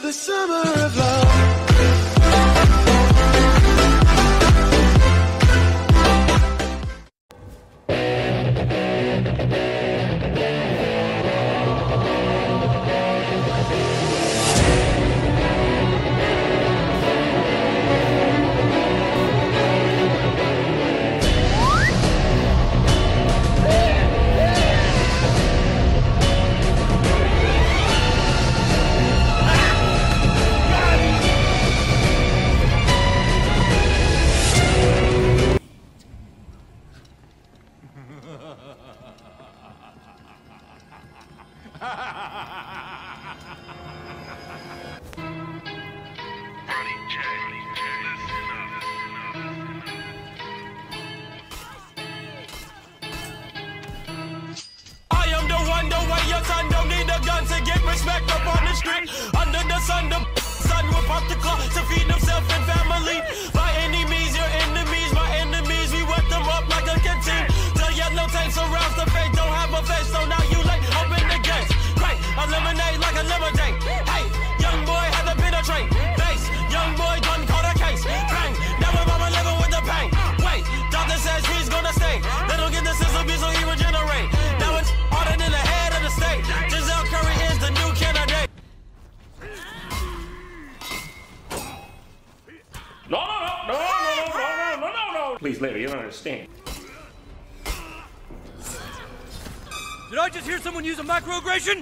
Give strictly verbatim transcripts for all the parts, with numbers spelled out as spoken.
the summer of love. Respect up on the street, under the sun, the sun will pop the clock to feed himself and family. My enemies, your enemies, my enemies, we wet them up like a canteen. The yellow tank surrounds the face, don't have a face, so now you late, open the gates. Great, eliminate like a lemonade. Hey, young boy had to penetrate. Base, young boy done caught a case. Bang, now my mama living with the pain. Wait, doctor says he's gonna stay. They don't get the system, so he regenerate. Now it's harder than the head of the state. Giselle Curry is the new candidate. No, no, no, no, no, no, no, no, no. Please, lady, you don't understand. Did I just hear someone use a microaggression?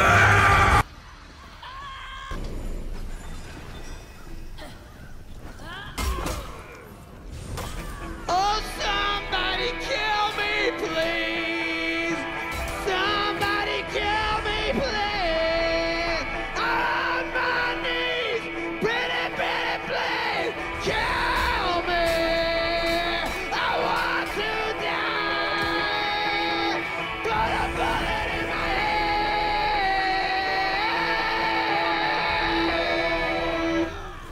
Oh, somebody kill me, please! Somebody kill me, please! On my knees! Pretty, pretty, please! Kill me! I want to die! Put a bullet in my head!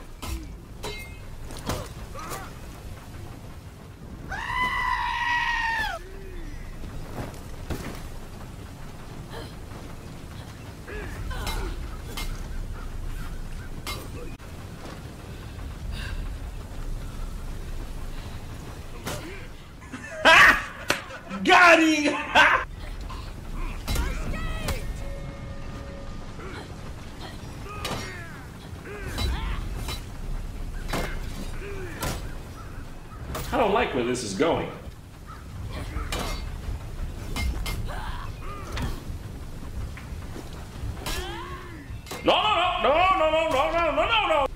Got him! I don't like where this is going. No, no, no, no, no, no, no, no, no, no, no.